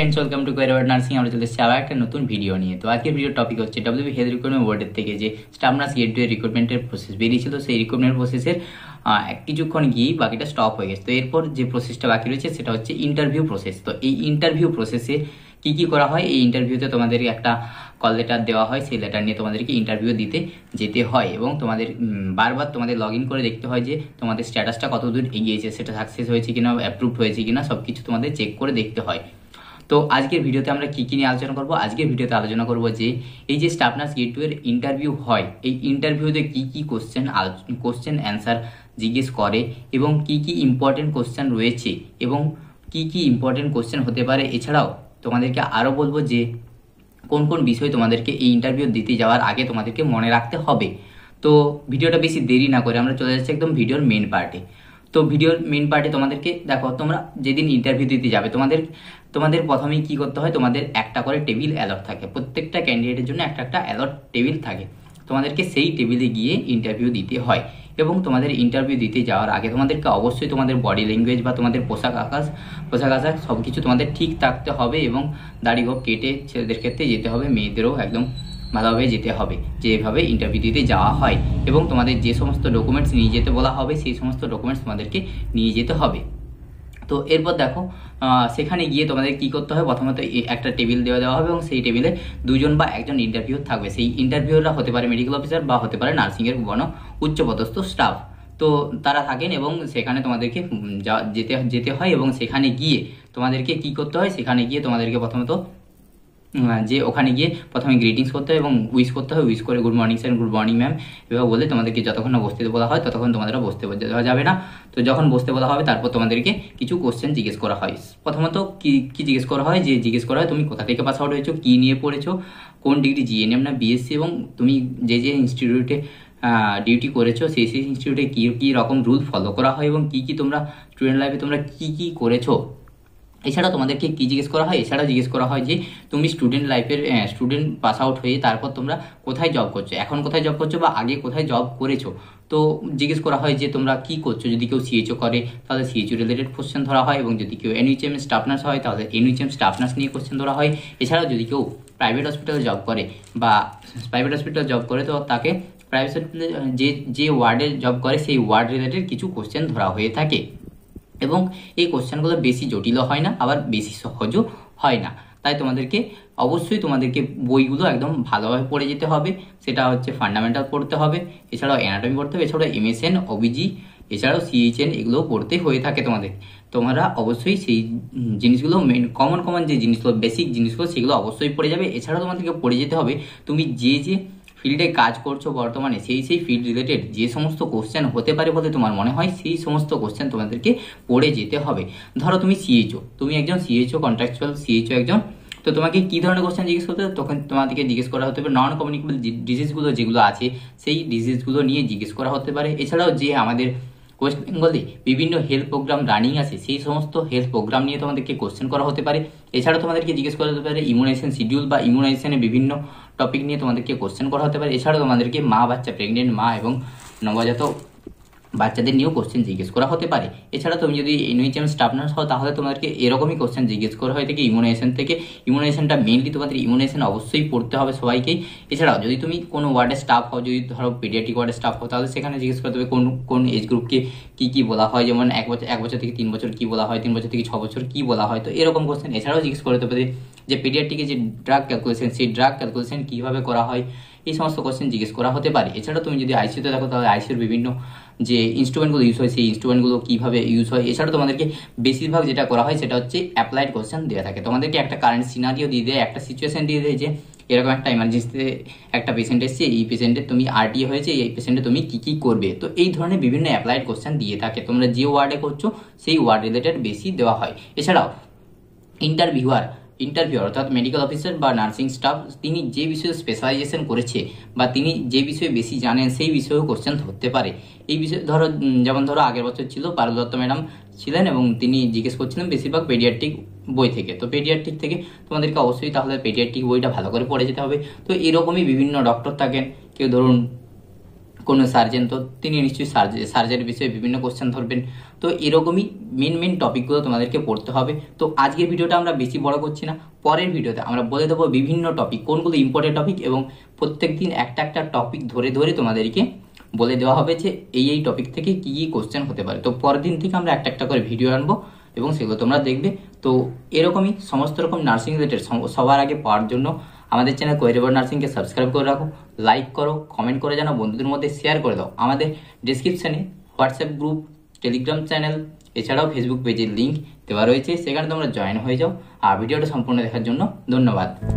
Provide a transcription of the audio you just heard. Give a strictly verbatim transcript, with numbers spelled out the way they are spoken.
Friends, welcome to core nursing. আমরা চলে এসেছি আবার একটা নতুন ভিডিও নিয়ে। তো আজকের ভিডিও টপিক হচ্ছে ডব্লিউবি হেলথ রিক্রুটমেন্ট বোর্ডের থেকে যে স্টাফ নার্স গেট টু রিক্রুটমেন্টের প্রসেস বেরিয়েছিল, সেই রিক্রুটমেন্ট প্রসেসের কিছুক্ষণ গিয়ে বাকিটা স্টপ হয়ে গেছে। তো এরপর যে প্রসেসটা বাকি রয়েছে সেটা হচ্ছে ইন্টারভিউ প্রসেস। তো এই ইন্টারভিউ প্রসেসে কি কি করা হয়, এই ইন্টারভিউতে তোমাদেরকে একটা কল লেটার দেওয়া হয়, সেই লেটার নিয়ে তোমাদেরকে ইন্টারভিউ দিতে যেতে হয় এবং তোমাদের বারবার তোমাদের লগ ইন করে দেখতে হয় যে তোমাদের স্ট্যাটাসটা কতদূর এগিয়েছে, সেটা সাকসেস হয়েছে কিনা, অ্যাপ্রুভড হয়েছে কিনা, সব কিছু তোমাদের চেক করে দেখতে হয়। তো আজকের ভিডিওতে আমরা কী কী নিয়ে আলোচনা করবো, আজকের ভিডিওতে আলোচনা করবো যে এই যে স্টাফ নার্স গেট টু এর ইন্টারভিউ হয়, এই ইন্টারভিউতে কী কী কোশ্চেন কোশ্চেন অ্যান্সার জিজ্ঞেস করে এবং কি কি ইম্পর্টেন্ট কোশ্চেন রয়েছে এবং কি কি ইম্পর্টেন্ট কোশ্চেন হতে পারে। এছাড়াও তোমাদেরকে আরও বলবো যে কোন কোন বিষয় তোমাদেরকে এই ইন্টারভিউ দিতে যাওয়ার আগে তোমাদেরকে মনে রাখতে হবে। তো ভিডিওটা বেশি দেরি না করে আমরা চলে যাচ্ছি একদম ভিডিওর মেন পার্টে। তো ভিডিওর মেন পার্টে তোমাদেরকে দেখো, তোমরা যেদিন ইন্টারভিউ দিতে যাবে তোমাদের তোমাদের প্রথমেই কি করতে হয়, তোমাদের একটা করে টেবিল অ্যালট থাকে, প্রত্যেকটা ক্যান্ডিডেটের জন্য একটা একটা অ্যালট টেবিল থাকে। তোমাদেরকে সেই টেবিলে গিয়ে ইন্টারভিউ দিতে হয় এবং তোমাদের ইন্টারভিউ দিতে যাওয়ার আগে তোমাদেরকে অবশ্যই তোমাদের বডি ল্যাঙ্গুয়েজ বা তোমাদের পোশাক আকাশ পোশাক আশাক সব কিছু তোমাদের ঠিক থাকতে হবে এবং দাড়ি গোঁফ কেটে ছেলেদের ক্ষেত্রে যেতে হবে, মেয়েদেরও একদম ভালোভাবে যেতে হবে, যেভাবে ইন্টারভিউ দিতে যাওয়া হয়। এবং তোমাদের যে সমস্ত ডকুমেন্টস নিয়ে যেতে বলা হবে সেই সমস্ত ডকুমেন্টস তোমাদেরকে নিয়ে যেতে হবে। তো এরপর দেখো, সেখানে গিয়ে তোমাদের কি করতে হবে, প্রথমত একটা টেবিল দেওয়া দেওয়া হবে এবং সেই টেবিলে দুজন বা একজন ইন্টারভিউ থাকবে। সেই ইন্টারভিউরা হতে পারে মেডিকেল অফিসার বা হতে পারে নার্সিংয়ের কোনো উচ্চপদস্থ স্টাফ। তো তারা থাকেন এবং সেখানে তোমাদেরকে যেতে যেতে হয় এবং সেখানে গিয়ে তোমাদেরকে কি করতে হয়, সেখানে গিয়ে তোমাদেরকে প্রথমত যে ওখানে গিয়ে প্রথমে গ্রিটিংস করতে হয় এবং উইশ করতে হয়। উইশ করে good morning sir, good morning ma'am এভাবে বলে তোমাদেরকে যতক্ষণ না বসতে বলা হয় ততক্ষণ তোমাদের বসতে দেওয়া যাবে না। তো যখন বসতে বলা হবে তারপর তোমাদেরকে কিছু কোশ্চেন জিজ্ঞেস করা হয়। প্রথমত কি কি জিজ্ঞেস করা হয়, যে জিজ্ঞেস করা হয় তুমি কোথা থেকে পাস আউট হয়েছো, কী নিয়ে পড়েছো, কোন ডিগ্রি, জিএনএম না বিএসসি, এবং তুমি যে যে ইনস্টিটিউটে ডিউটি করেছো সেই সেই ইনস্টিটিউটে কী কী রকম রুল ফলো করা হয় এবং কী কী তোমরা স্টুডেন্ট লাইফে তোমরা কী কী করেছো। এছাড়া তোমাদেরকে কী জিজ্ঞেস করা হয়, এছাড়াও জিজ্ঞেস করা হয় যে তুমি স্টুডেন্ট লাইফের স্টুডেন্ট পাস আউট হয়ে তারপর তোমরা কোথায় জব করছো, এখন কোথায় জব করছো বা আগে কোথায় জব করেছো। তো জিজ্ঞেস করা হয় যে তোমরা কী করছো, যদি কেউ সিএইচও করে তাহলে সিএইচও রিলেটেড কোশ্চেন ধরা হয় এবং যদি কেউ এনইউচএম স্টাফ নার্স হয় তাহলে এনইউচএম স্টাফ নার্স নিয়ে কোশ্চেন ধরা হয়। এছাড়াও যদি কেউ প্রাইভেট হসপিটালে জব করে বা প্রাইভেট হসপিটালে জব করে তো তাকে প্রাইভেট হসপিটালে যে যে ওয়ার্ডে জব করে সেই ওয়ার্ড রিলেটেড কিছু কোশ্চেন ধরা হয়ে থাকে এবং এই কোশ্চেনগুলো বেশি জটিলও হয় না আবার বেশি সহজও হয় না। তাই তোমাদেরকে অবশ্যই তোমাদেরকে বইগুলো একদম ভালোভাবে পড়ে যেতে হবে। সেটা হচ্ছে ফান্ডামেন্টাল পড়তে হবে, এছাড়াও অ্যানাটমি পড়তে হবে, এছাড়াও এমএসএন, ওবিজি, এছাড়াও সিএইচএন এগুলোও পড়তে হয়ে থাকে তোমাদের। তোমরা অবশ্যই সেই জিনিসগুলো মেন কমন কমন যে জিনিসগুলো বেসিক জিনিসগুলো সেগুলো অবশ্যই পড়ে যাবে। এছাড়াও তোমাদেরকে পড়ে যেতে হবে তুমি যে যে ফিল্ডে কাজ করছো বর্তমানে সেই সেই ফিল্ড রিলেটেড যে সমস্ত কোশ্চেন হতে পারে বলে তোমার মনে হয় সেই সমস্ত কোশ্চেন তোমাদেরকে পড়ে যেতে হবে। ধরো তুমি সিএইচও, তুমি একজন সিএইচও কন্ট্রাকচুয়াল সিএইচও একজন, তো তোমাকে কী ধরনের কোশ্চেন জিজ্ঞেস করতে হবে, তখন তোমাদেরকে জিজ্ঞেস করা হতে পারে নন কমিউনিকেবল ডিজিজগুলো যেগুলো আছে সেই ডিজিজগুলো নিয়ে জিজ্ঞেস করা হতে পারে। এছাড়াও যে আমাদের ওয়েস্ট বেঙ্গলে বিভিন্ন হেলথ প্রোগ্রাম রানিং আছে সেই সমস্ত হেলথ প্রোগ্রাম নিয়ে তোমাদেরকে কোশ্চেন করা হতে পারে। এছাড়াও তোমাদেরকে জিজ্ঞেস করা হতে পারে ইমিউনাইজেশন শিডিউল বা ইমিউনাইজেশনের বিভিন্ন টপিক নিয়ে তোমাদেরকে কোশ্চেন করা হতে পারে। এছাড়াও তোমাদেরকে মা বাচ্চা, প্রেগনেন্ট মা এবং নবজাত বাচ্চাদের নিয়েও কোশ্চেন জিজ্ঞেস করা হতে পারে। এছাড়া তুমি যদি এনইউচএম স্টাফ নার্স হও তাহলে তোমাদেরকে এরকমই কোশ্চেন জিজ্ঞেস করা হয়ে থাকে ইমিউনাইজেশন থেকে। ইমিউনাইজেশনটা মেনলি তোমাদের ইমিউনাইজেশন অবশ্যই পড়তে হবে সবাইকেই। এছাড়াও যদি তুমি কোনো ওয়ার্ডের স্টাফ হও, যদি ধরো পেডিয়াট্রিক ওয়ার্ডের স্টাফ হও তাহলে সেখানে জিজ্ঞেস করতে হবে কোন কোন এজ গ্রুপকে কী কী বলা হয়, যেমন এক বছর এক বছর থেকে তিন বছর কী বলা হয়, তিন বছর থেকে ছ বছর কী বলা হয়। তো এরকম কোশ্চেন এছাড়াও জিজ্ঞেস করতে পারে যে পেডিয়াট্রিকে যে ড্রাগ ক্যালকুলেশন সেই ড্রাগ ক্যালকুলেশন কীভাবে করা হয়, এই সমস্ত কোশ্চেন জিজ্ঞেস করা হতে পারে। এছাড়াও তুমি যদি আইসিইউতে দেখো তাহলে আইসিইউর বিভিন্ন যে ইনস্ট্রুমেন্টগুলো ইউজ হয় সেই ইনস্ট্রুমেন্টগুলো কীভাবে ইউজ হয়। এছাড়াও তোমাদেরকে বেশিরভাগ যেটা করা হয় সেটা হচ্ছে অ্যাপ্লাইড কোশ্চেন দেওয়া থাকে। তোমাদেরকে একটা কারেন্ট সিনারিও দিয়ে দেয়, একটা সিচুয়েশন দিয়ে দেয় যে এরকম একটা এমার্জেন্সিতে একটা পেশেন্ট এসছে, এই পেশেন্টের তুমি আরটি হয়েছে, এই পেশেন্টে তুমি কী কী করবে। তো এই ধরনের বিভিন্ন অ্যাপ্লাইড কোশ্চেন দিয়ে থাকে। তোমরা যে ওয়ার্ডে করছো সেই ওয়ার্ড রিলেটেড বেশি দেওয়া হয়। এছাড়াও ইন্টারভিউয়ার ইন্টারভিউ অর্থাৎ মেডিকেল অফিসার বা নার্সিং স্টাফ তিনি যে বিষয়ে স্পেশালাইজেশন করেছে বা তিনি যে বিষয়ে বেশি জানেন সেই বিষয়েও কোশ্চেন ধরতে পারে। এই বিষয়ে ধরো যেমন ধরো আগের বছর ছিল পারুল দত্ত ম্যাডাম ছিলেন এবং তিনি জিজ্ঞেস করছিলেন বেশিরভাগ পেডিয়াট্রিক বই থেকে। তো পেডিয়াট্রিক থেকে তোমাদেরকে অবশ্যই তাহলে পেডিয়াট্রিক বইটা ভালো করে পড়ে যেতে হবে। তো এরকমই বিভিন্ন ডক্টর থাকেন, কেউ ধরুন কোনো সার্জেন, তো তিনি নিশ্চয়ই সার্জারির বিষয়ে বিভিন্ন কোশ্চেন ধরবেন। তো এরকমই মেন মেন টপিকগুলো তোমাদেরকে পড়তে হবে। তো আজকের ভিডিওটা আমরা বেশি বড় করছি না, পরের ভিডিওতে আমরা বলে দেবো বিভিন্ন টপিক কোনগুলো ইম্পর্টেন্ট টপিক, এবং প্রত্যেক দিন একটা একটা টপিক ধরে ধরে তোমাদেরকে বলে দেওয়া হবে যে এই এই টপিক থেকে কী কী কোশ্চেন হতে পারে। তো পরের দিন থেকে আমরা একটা একটা করে ভিডিও আনবো এবং সেগুলো তোমরা দেখবে। তো এরকমই সমস্ত রকম নার্সিং রিলেটেড সবার আগে পাওয়ার জন্য আমাদের চ্যানেল কোয়েরিবর নার্সিংকে সাবস্ক্রাইব করে রাখো, লাইক করো, কমেন্ট করে জানাও, বন্ধুদের মধ্যে শেয়ার করে দাও। আমাদের ডিসক্রিপশানে হোয়াটসঅ্যাপ গ্রুপ, টেলিগ্রাম চ্যানেল, এছাড়াও ফেসবুক পেজের লিঙ্ক দেওয়া রয়েছে, সেখানে তোমরা জয়েন হয়ে যাও। আর ভিডিওটা সম্পূর্ণ দেখার জন্য ধন্যবাদ।